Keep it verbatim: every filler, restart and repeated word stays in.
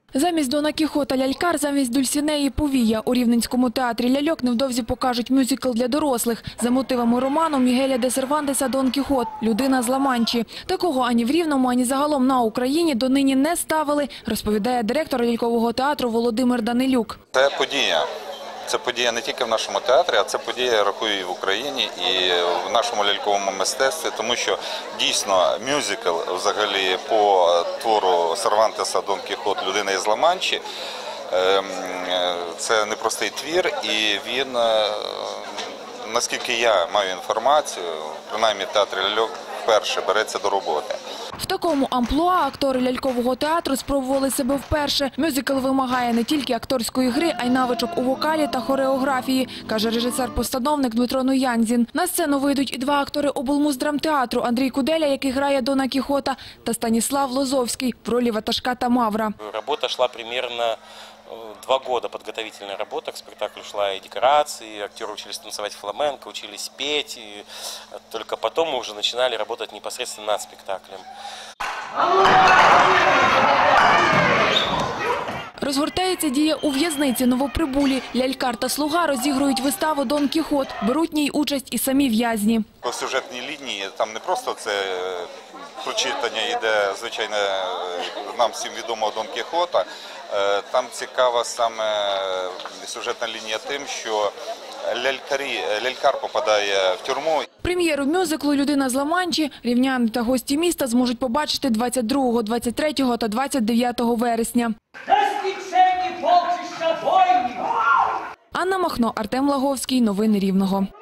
Замість Дона Кіхота лялькар, замість Дульсінеї Повія. У Рівненському театрі ляльок невдовзі покажуть мюзикл для дорослих. За мотивами роману Мігеля де Сервантеса «Дон Кіхот. Людина з Ла-Манчі». Такого ані в Рівному, ані загалом на Україні донині не ставили, розповідає директор лялькового театру Володимир Данилюк. Це подія. Це подія не тільки в нашому театрі, а це подія, я рахую, і в Україні, і в нашому ляльковому мистецтві, тому що дійсно мюзикл взагалі по твору Сервантеса «Дон Кіхот. Людина із Ла-Манчі» – це непростий твір, і він, наскільки я маю інформацію, принаймні в театрі ляльок вперше береться до роботи. В такому амплуа актори лялькового театру спробували себе вперше. Мюзикл вимагає не тільки акторської гри, а й навичок у вокалі та хореографії, каже режисер-постановник Дмитро Ноянзін. На сцену вийдуть і два актори облмуздрамтеатру – Андрій Куделя, який грає Дона Кіхота, та Станіслав Лозовський в ролі ватажка та мавра. Робота йшла примерно два года, подготовительная работа к спектаклю шла, и декорации, актеры учились танцевать фламенко, учились петь, и только потом мы уже начинали работать непосредственно над спектаклем. Розгортається дія у в'язниці Новоприбулі. Лялькар та слуга розігрують виставу «Дон Кіхот». Беруть в ній участь і самі в'язні. По сюжетній лінії там не просто це прочитання йде, звичайно, нам всім відомого Дон Кіхота. Там цікава саме сюжетна лінія тим, що лялькарі, лялькар попадає в тюрму. Прем'єру мюзиклу «Людина з Ла-Манчі» рівняни та гості міста зможуть побачити двадцять другого, двадцять третього та двадцять дев'ятого вересня. Анна Махно, Артем Лаговський. Новини Рівного.